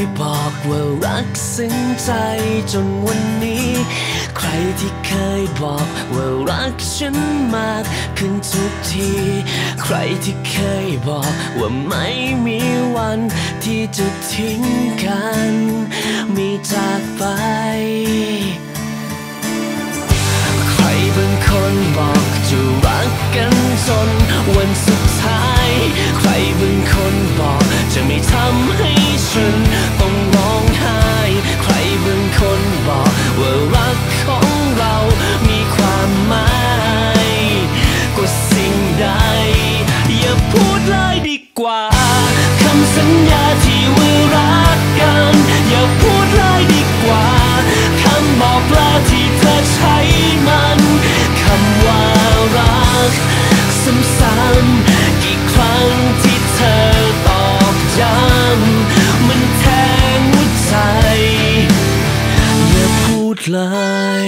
บอกว่ารักซึ้งใจจนวันนี้ใครที่เคยบอกว่ารักฉันมากขึ้นทุกทีใครที่เคยบอกว่าไม่มีวันที่จะทิ้งกันมีจากไปใครบางคนบอกจะรักกันจนวันสุดท้ายใครบางคนบอกจะไม่ทำให้ฉันต้องร้องไห้ใครบางคนบอกว่ารักของเรามีความหมายกว่าสิ่งใดอย่าพูดเลยดีกว่าคำสัญญาที่ว่ารักกันอย่าพูดเลยดีกว่าคำบอกลาที่เธอใช้มันคำว่ารักซ้ำๆกี่ครั้งที่เธอตอกย้ำมันแทงหัวใจอย่าพูดเลย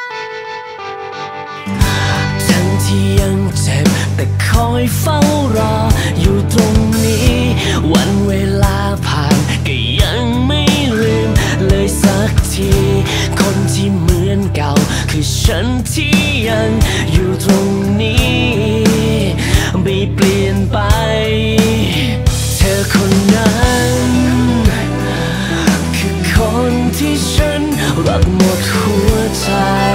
ทั้งที่ยังเจ็บแต่คอยเฝ้ารออยู่ตรงนี้วันเวลาผ่านก็ยังไม่ลืมเลยสักทีคนที่เหมือนเก่าคือฉันที่ยังอยู่ตรงนี้ไม่เปลี่ยนไปเธอคนนั้นคือคนที่ฉันรักหมดหัวใจ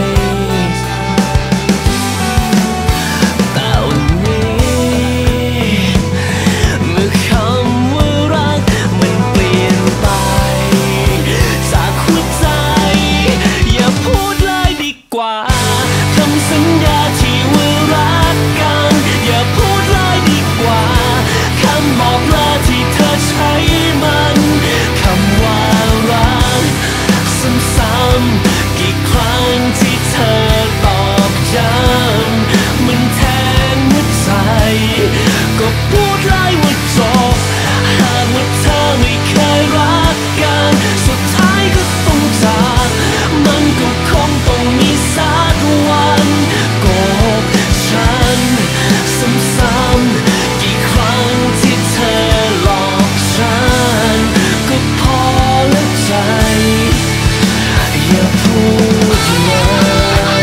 กี่ครั้งที่เธอตอกย้ำมันแทงหัวใจก็พูดเลยว่าจบหากว่าเธอไม่เคยรักกันสุดท้ายก็ต้องจากมันก็คงต้องมีสักวันโกหกฉันซ้ำๆกี่ครั้งที่เธอหลอกฉันก็พอแล้วใจอย่าพูดเลย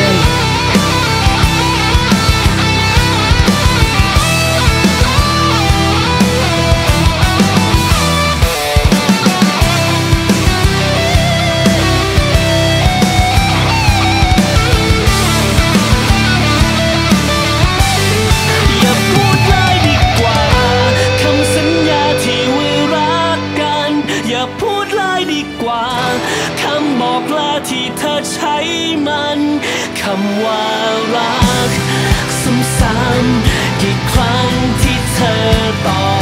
อย่าพูดเลยดีกว่าคำสัญญาที่ว่ารักกันอย่าพูดเลยดีกว่าคำบอกลาที่เธอใช้มันคำว่ารักซ้ำๆกี่ครั้งที่เธอตอบ